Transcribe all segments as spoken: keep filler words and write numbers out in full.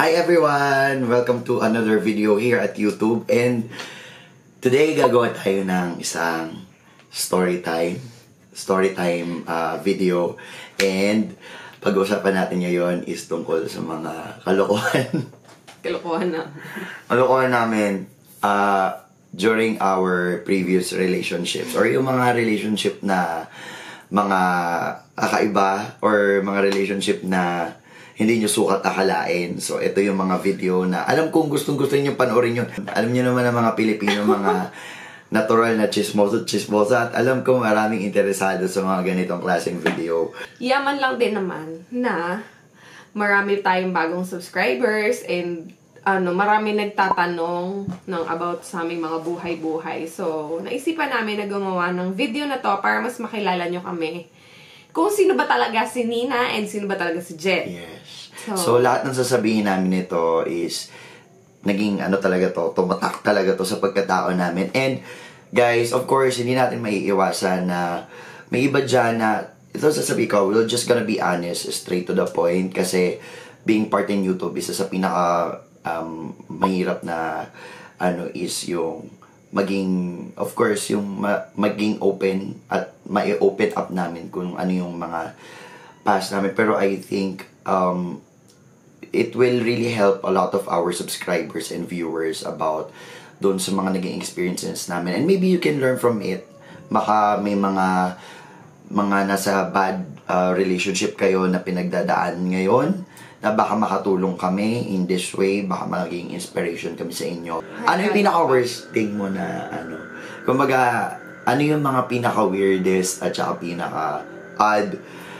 Hi everyone! Welcome to another video here at YouTube. And today gagawa tayo ng isang story time story time uh, video. And pag-uusapan natin ngayon is tungkol sa mga kalokohan. Kalokohan na. Kalokohan namin uh, during our previous relationships, or yung mga relationship na mga kakaiba, or mga relationship na hindi nyo sukat akalain. So, ito yung mga video na alam kong gustong-gusto nyo panoorin yun. Alam nyo naman ang mga Pilipino, mga natural na chismoso, chismosa. At alam ko maraming interesado sa mga ganitong klaseng video. Yaman lang din naman na marami tayong bagong subscribers and ano, marami nagtatanong ng about sa aming mga buhay-buhay. So, naisipan namin na gumawa ng video na to para mas makilala nyo kami. Kung sino ba talaga si Nina and sino ba talaga si Jet. Yes. So, so lahat ng sasabihin namin nito is naging ano talaga to, tumatak talaga to sa pagkatao namin. And guys, of course, hindi natin maiiwasan na may iba dyan na, ito sasabihin ko, we're just gonna be honest, straight to the point. Kasi being part in YouTube, isa sa pinaka um, mahirap na ano is yung maging, of course, yung ma maging open at mai-open up namin kung ano yung mga past namin. Pero I think um, it will really help a lot of our subscribers and viewers about doon sa mga naging experiences namin. And maybe you can learn from it. Baka may mga mga nasa bad uh, relationship kayo na pinagdadaan ngayon, na baka makatulong kami in this way, baka maging inspiration kami sa inyo. Ano yung pinaka-worst thing mo na, ano, kumbaga, ano yung mga pinaka-weirdest at saka pinaka-odd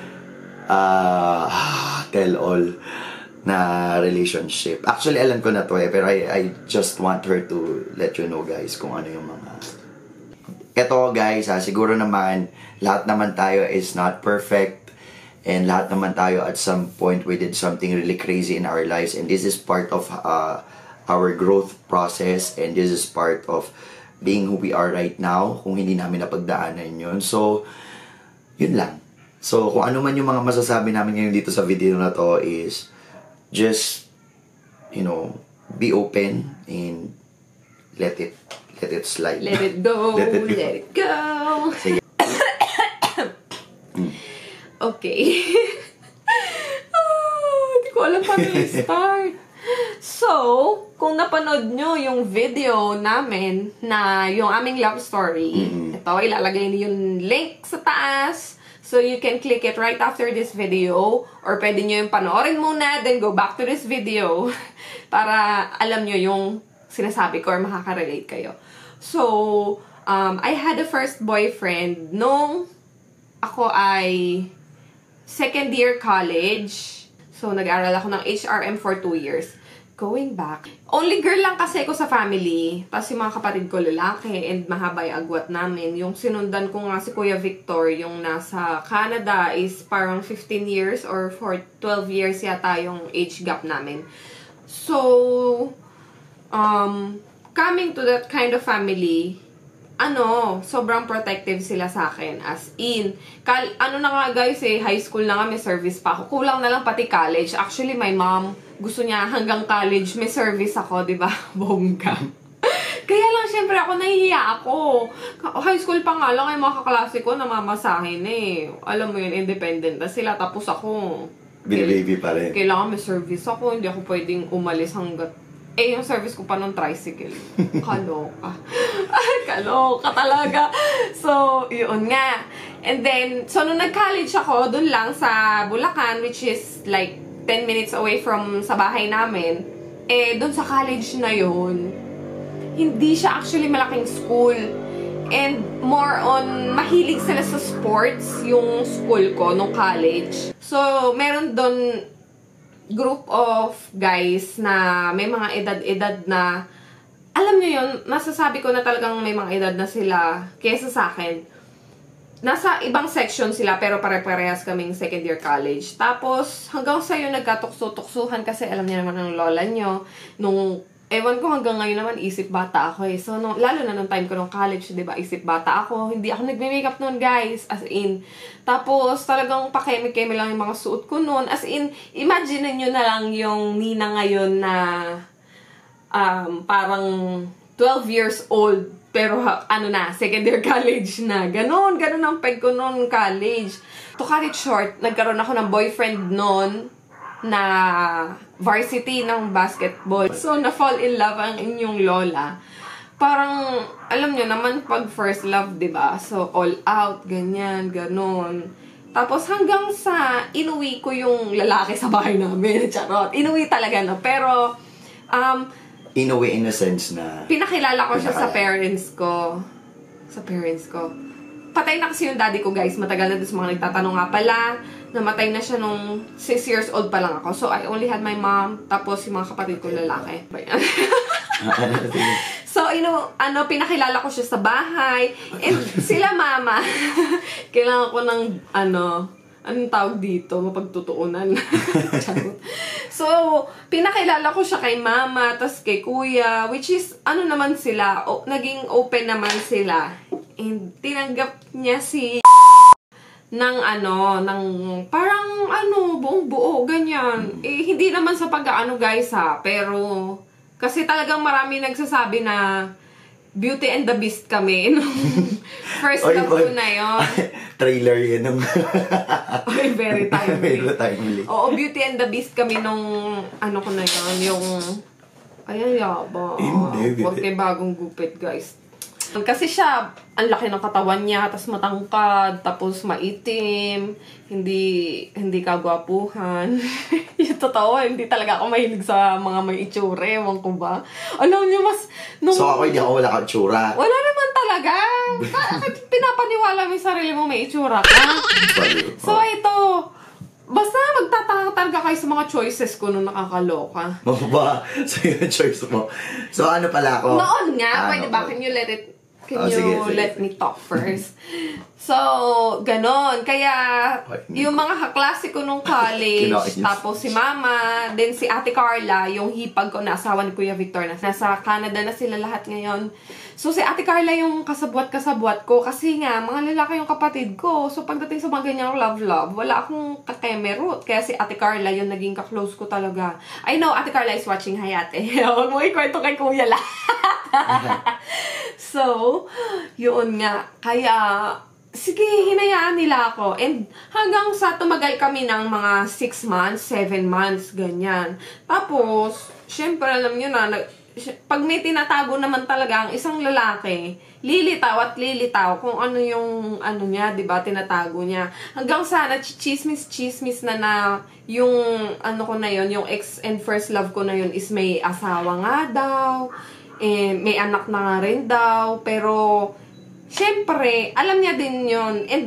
uh, tell-all na relationship? Actually, alam ko na to eh, pero I, I just want her to let you know, guys, kung ano yung mga... Eto, guys, ha, siguro naman, lahat naman tayo is not perfect. And lahat naman tayo at some point we did something really crazy in our lives, and this is part of uh, our growth process, and this is part of being who we are right now, kung hindi namin napagdaanan yun. So, yun lang. So, kung ano man yung mga masasabi namin ngayon dito sa video na to is just, you know, be open and let it let it slide. Let it go. Let it go. Let it go. Sige. Okay. Hindi ko alam paano i-start. So, kung napanood nyo yung video namin na yung aming love story, mm-hmm. ito, ilalagay niyo yung link sa taas. So, you can click it right after this video. Or pwede nyo yung panoorin muna, then go back to this video. Para alam nyo yung sinasabi ko or makaka-relate kayo. So, um, I had a first boyfriend nung ako ay second year college. So, nag-aral ako ng H R M for two years. Going back. Only girl lang kasi ako sa family. Tapos yung mga kapatid ko lalaki and mahaba yung agwat namin. Yung sinundan ko nga si Kuya Victor, yung nasa Canada, is parang fifteen years or for twelve years yata yung age gap namin. So, um, coming to that kind of family, ano, sobrang protective sila sa akin. As in, kal ano na nga guys eh, high school na nga, may service pa ako. Kulang na lang pati college. Actually, my mom, gusto niya hanggang college, may service ako, di ba? Bongga. Kaya lang, syempre ako, nahihiya ako. High school pa nga lang, ay mga kaklase ko, namamasahin eh. Alam mo yun, independent na sila. Tapos ako, baby pa rin. Kailangan may service ako, hindi ako pwedeng umalis hanggat eh, yung service ko pa nung tricycle. Kaloka. Kaloka talaga. So, yun nga. And then, so nung nag-college ako, dun lang sa Bulacan, which is like ten minutes away from sa bahay namin, eh, dun sa college na yun, hindi siya actually malaking school. And more on, mahilig sila sa sports, yung school ko nung college. So, meron dun group of guys na may mga edad-edad na, alam nyo yun, nasasabi ko na talagang may mga edad na sila kesa sa akin. Nasa ibang section sila pero pare-parehas kaming second year college. Tapos hanggang sa'yo nagkatukso-tuksuhan kasi alam niyo naman ng lola nyo, nung ewan ko hanggang ngayon naman, isip bata ako eh. So, no, lalo na nung time ko nung college, di ba, isip bata ako. Hindi ako nagme-makeup noon, guys. As in. Tapos, talagang pakeme-keme lang yung mga suot ko noon. As in, imagine nyo na lang yung Nina ngayon na um, parang twelve years old. Pero, ha, ano na, second year college na. Ganon, ganon ang peg ko noon college. To cut it short, nagkaroon ako ng boyfriend noon na varsity ng basketball. So, na-fall in love ang inyong lola. Parang, alam nyo naman, pag first love, diba? So, all out, ganyan, ganon. Tapos, hanggang sa inuwi ko yung lalaki sa bahay namin. Charot. Inuwi talaga, no? Pero, um, inuwi in a sense na pinakilala ko siya sa pinakilala. parents ko. Sa parents ko. Patay na kasi yung daddy ko, guys. Matagal na doon sa mga nagtatanong nga pala. Namatay na siya nung six years old pa lang ako. So, I only had my mom. Tapos, yung mga kapatid ko lalaki. So, you know, ano, pinakilala ko siya sa bahay. And sila mama, kailangan ko ng, ano, anong tawag dito? Mapagtutuunan. So, pinakilala ko siya kay mama, tas kay kuya, which is, ano naman sila, o, naging open naman sila. And tinanggap niya si ng ano, ng parang ano, buong buo, ganyan. Eh, hindi naman sa pag-ano guys ha, pero kasi talagang marami nagsasabi na Beauty and the Beast kami nung first Oy, love oy. ko na yun. Trailer yun nung Oy, very timely. Very timely. Oo, Beauty and the Beast kami nung ano ko na yun, yung ay, yaba. Hindi. Huwag kayo bagong gupit, guys. Kasi siya, ang laki ng katawan niya, tapos matangkad, tapos maitim, hindi hindi kagwapuhan. Yung totoo, hindi talaga ako mahilig sa mga may itsura, ewan ko ba. Alam niyo, mas... Nung, So ako hindi ako wala kang tsura. wala naman talaga. Bakit pinapaniwala mo yung sarili mo may itsura ka? So ito, basta magtataka talaga kayo sa mga choices ko nung nakakaloka. Mo ba? So yung choice mo. So ano pala ako? Noon nga, Ano pwede ba? ko? Can you let it, can Oh, you sige, sige, let sige. me talk first? So, ganon. Kaya, Ay, yung mga kaklase ko nung college, Kinakainis. tapos si Mama, then si Ate Carla, yung hipag ko na asawa ni Kuya Victor, na nasa Canada na sila lahat ngayon. So, si Ate Carla yung kasabwat-kasabwat ko, kasi nga, mga lalaki yung kapatid ko. So, pagdating sa mga ganyang love-love, wala akong kakemerot. Kaya si Ate Carla yung naging ka-close ko talaga. I know, Ate Carla is watching Hayate. Huwag mo ikwento kay Kuya lahat. So, yun nga. Kaya, sige, hinayaan nila ako. And hanggang sa tumagal kami ng mga six months, seven months, ganyan. Tapos, syempre, alam nyo na, nag, pag may tinatago naman talaga ang isang lalaki, lilitaw at lilitaw kung ano yung, ano niya, diba, tinatago niya. Hanggang sa, na-chismis-chismis na na yung, ano ko na yun, yung ex and first love ko na yun is may asawa nga daw, eh, may anak na nga rin daw, pero, syempre, alam niya din yun. And,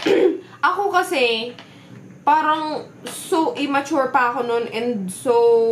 ako kasi, parang, so immature pa ako nun, and so,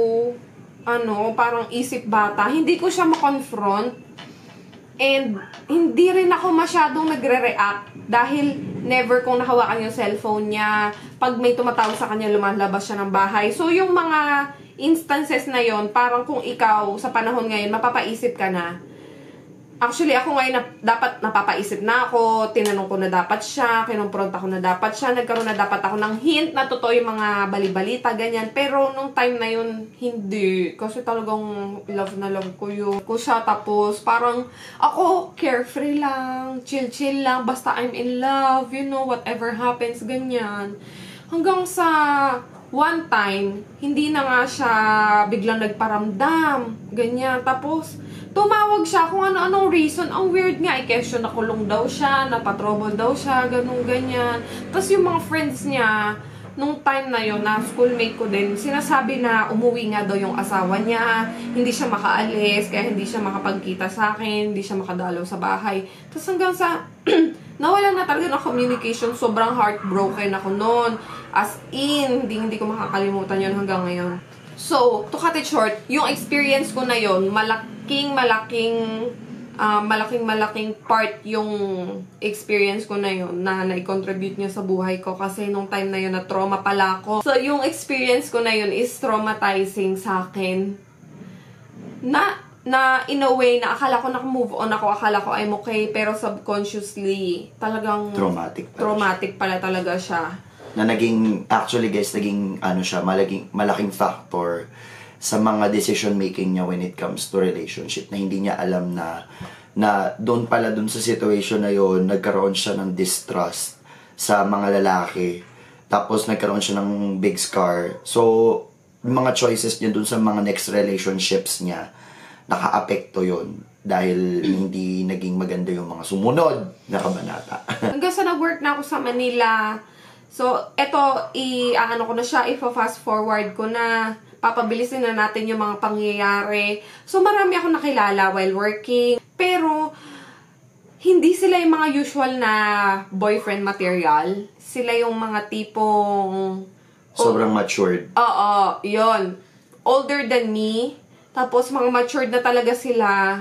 ano, parang isip bata. Hindi ko siya makonfront. And, hindi rin ako masyadong nagre-react. Dahil, never kong nahawakan yung cellphone niya. Pag may tumatawag sa kanya, lumalabas siya ng bahay. So, yung mga instances na yon, parang kung ikaw, sa panahon ngayon, mapapaisip ka na. Actually, ako ngayon, na, dapat napapaisip na ako, tinanong ko na dapat siya, kinumpront ako na dapat siya, nagkaroon na dapat ako ng hint na totoo yung mga balibalita, ganyan. Pero, nung time na yun, hindi. Kasi talagang love na love ko yun. Ko siya, tapos parang ako, carefree lang, chill-chill lang, basta I'm in love, you know, whatever happens, ganyan. Hanggang sa one time, hindi na nga siya biglang nagparamdam, ganyan. Tapos, tumawag siya kung ano-anong reason. Ang weird nga, i-question na kulong daw siya, napatrobol daw siya, ganun, ganyan. Tapos yung mga friends niya, nung time na yon na schoolmate ko din, sinasabi na umuwi nga daw yung asawa niya, hindi siya makaalis, kaya hindi siya makapagkita sa akin, hindi siya makadalaw sa bahay. Tapos hanggang sa, nawala na talaga ng communication, sobrang heartbroken ako noon. As in, hindi, hindi ko makakalimutan yun hanggang ngayon. So, to cut it short, yung experience ko na yon, malaking, malaking, uh, malaking, malaking part yung experience ko na yon na nai-contribute niya sa buhay ko. Kasi nung time na yon na trauma pala ako. So, yung experience ko na yon is traumatizing sa akin. na, na in a way, na akala ko naka-move on ako, akala ko I'm okay, pero subconsciously, talagang Traumatic pala traumatic pala talaga siya. Na naging, actually guys, naging, ano siya, malaking, malaking factor sa mga decision making niya when it comes to relationship, na hindi niya alam na, na doon pala, doon sa situation na yon nagkaroon siya ng distrust sa mga lalaki. Tapos nagkaroon siya ng big scar. So, mga choices niya doon sa mga next relationships niya, naka-apekto yon dahil hindi naging maganda yung mga sumunod na kabanata. Hanggang sa nag-work na ako sa Manila, so, eto, i-ano ko na siya, i-fast forward ko na, papabilisin na natin yung mga pangyayari. So, marami ako nakilala while working. Pero, hindi sila yung mga usual na boyfriend material. Sila yung mga tipong... Sobrang matured. Oo, yun. Older than me. Tapos, mga matured na talaga sila.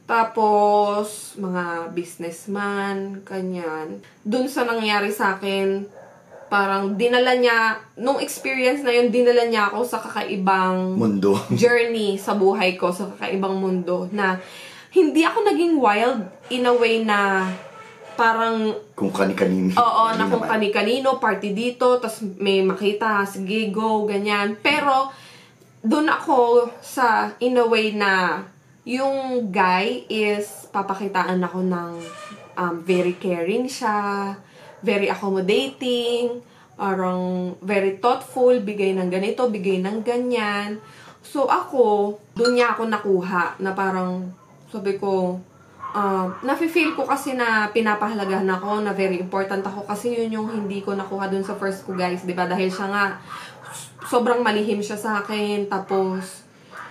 Tapos, mga businessman, kanyan. Dun sa nangyari sa akin, parang dinala niya, nung experience na yun, dinala niya ako sa kakaibang mundo. Journey sa buhay ko, sa kakaibang mundo, na hindi ako naging wild in a way na parang... Kung kani-kanino. Oo, na kung kani-kanino, party dito, tas may makita, sige, go, ganyan. Pero, dun ako sa, in a way na, yung guy is, papakitaan ako ng um, very caring siya, very accommodating, parang very thoughtful, bigay ng ganito, bigay ng ganyan. So ako, doon niya ako nakuha na parang, sabi ko, uh, nafe-feel ko kasi na pinapahalagahan ako, na very important ako kasi yun yung hindi ko nakuha doon sa first ko, guys, diba? Dahil siya nga, sobrang malihim siya sa akin, tapos,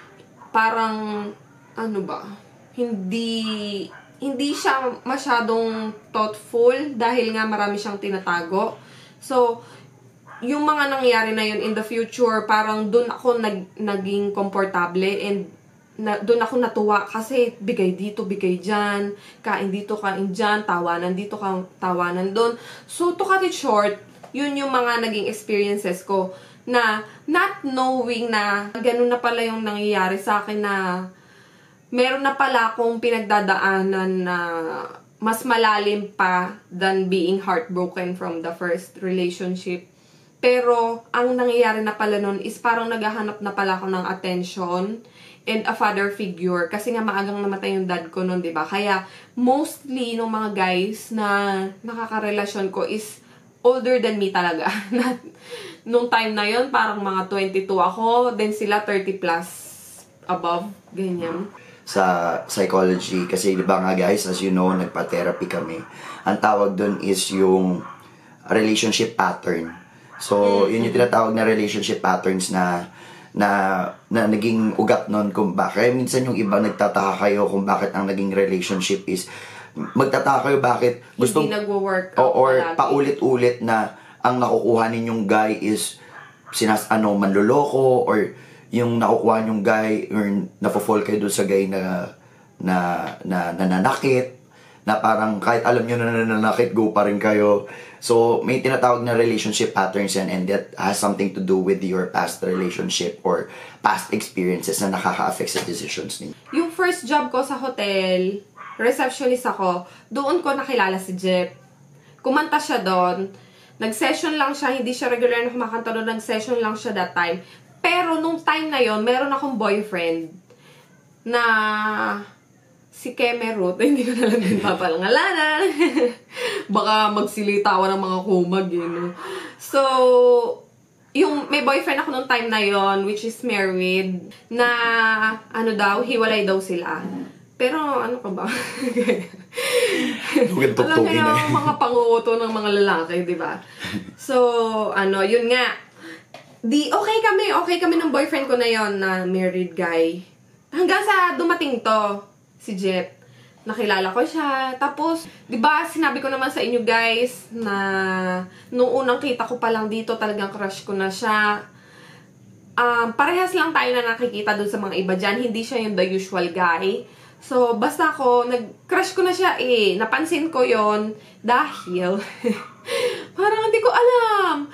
parang, ano ba, hindi... hindi siya masyadong thoughtful dahil nga marami siyang tinatago. So, yung mga nangyari na yun in the future, parang dun ako nag, naging komportable and na, dun ako natuwa kasi bigay dito, bigay dyan, kain dito, kain dyan, tawanan dito, tawanan dun. So, to cut it short, yun yung mga naging experiences ko na not knowing na ganun na pala yung nangyayari sa akin na meron na pala akong pinagdadaanan na mas malalim pa than being heartbroken from the first relationship. Pero, ang nangyayari na pala nun is parang naghahanap na pala ako ng attention and a father figure. Kasi nga maagang namatay yung dad ko nun, diba? Kaya, mostly, nung mga guys na nakakarelasyon ko is older than me talaga. Nung time na yun, parang mga twenty-two ako, then sila thirty plus above, ganyan. Sa psychology, kasi di ba nga guys, as you know, nagpa-therapy kami. Ang tawag doon is yung relationship pattern. So, yun yung tinatawag na relationship patterns na na, na naging ugat nun kung bakit. Minsan yung iba nagtataka kayo kung bakit ang naging relationship is, magtataka kayo bakit gustong, hindi nagwo-work o, or palagi. paulit-ulit na ang nakukuha ninyong guy is sinas ano manloloko, or yung nakukuha yung guy, or napofall kayo doon sa guy na na na nananakit, na parang kahit alam nyo na nananakit, go pa rin kayo. So, may tinatawag na relationship patterns yan, and that has something to do with your past relationship or past experiences na nakaka-affect sa decisions ninyo. Yung first job ko sa hotel, receptionist ako, doon ko nakilala si Jeff. Kumanta siya doon. Nag-session lang siya, hindi siya regular na kumakanta doon, nag-session lang siya that time. Pero nung time na yon, meron akong boyfriend na si Kemerut. Hindi ko na lang din papalangalanan. Baka magsilitawan ng mga kumag, yun. So, yung may boyfriend ako nung time na yon, which is married, na ano daw, hiwalay daw sila. Pero ano ka ba? Alam niyo yung mga panguuto ng mga lalaki, di ba? So, ano, yun nga. Di, okay kami, okay kami ng boyfriend ko na yon na married guy. Hanggang sa dumating to, si Jeff. Nakilala ko siya. Tapos, di ba, sinabi ko naman sa inyo guys, na nung unang kita ko pa lang dito, talagang crush ko na siya. Um, parehas lang tayo na nakikita dun sa mga iba dyan. Hindi siya yung the usual guy. So, basta ako, nag-crush ko na siya eh. Napansin ko yon dahil, parang hindi ko alam.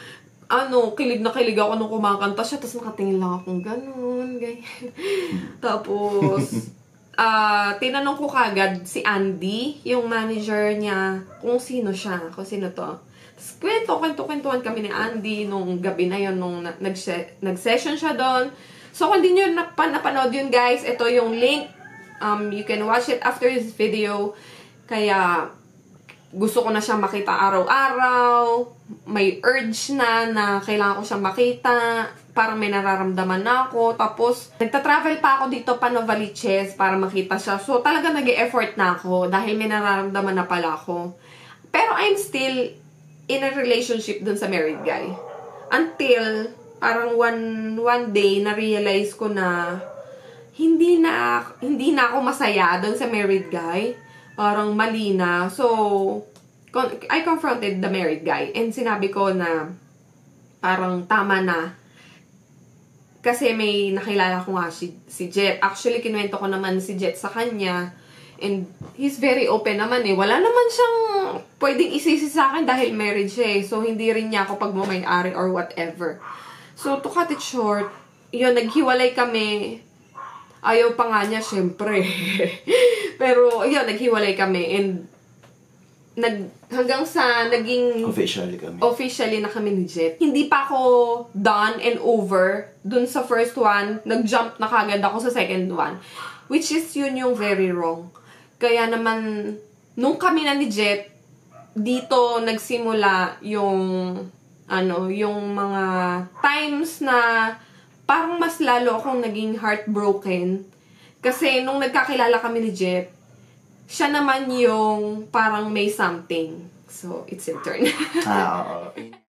ano, kilig na kilig ako nung kumakanta siya, tapos nakatingin lang akong ganun, ganyan. Tapos, ah, uh, tinanong ko kagad si Andy, yung manager niya, kung sino siya, kung sino to. Tapos, kwento, kwento, kwentuhan kami ni Andy nung gabi na yun, nung nag-session siya doon. So, kung di nyo nap- napanood yun, guys, ito yung link. Um, you can watch it after this video. Kaya, gusto ko na siyang makita araw-araw. May urge na na kailangan ko siyang makita. Parang may nararamdaman na ako. Tapos, nagta-travel pa ako dito pa Novaliches para makita siya. So, talaga nag-e-effort na ako dahil may nararamdaman na pala ako. Pero I'm still in a relationship dun sa married guy. Until, parang one, one day, na-realize ko na hindi na, hindi na ako masaya dun sa married guy. Parang mali na. So, I confronted the married guy and sinabi ko na parang tama na. Kasi may nakilala ko nga si, si Jet. Actually, kinuwento ko naman si Jet sa kanya. And he's very open naman eh. Wala naman siyang pwedeng isisi sa akin dahil married siya eh. So, hindi rin niya ako pagmamay-ari or whatever. So, to cut it short, yun, naghiwalay kami. Ayaw pa nga niya, syempre. Pero, yun, naghiwalay kami. And, nag, hanggang sa naging... Officially kami. Officially na kami ni Jet. Hindi pa ako done and over dun sa first one. Nag-jump na kagad ako sa second one. Which is, yun yung very wrong. Kaya naman, nung kami na ni Jet, dito nagsimula yung, ano, yung mga times na parang mas lalo akong naging heartbroken. Kasi nung nagkakilala kami ni Jet, siya naman yung parang may something. So, it's your turn. Ah, oo.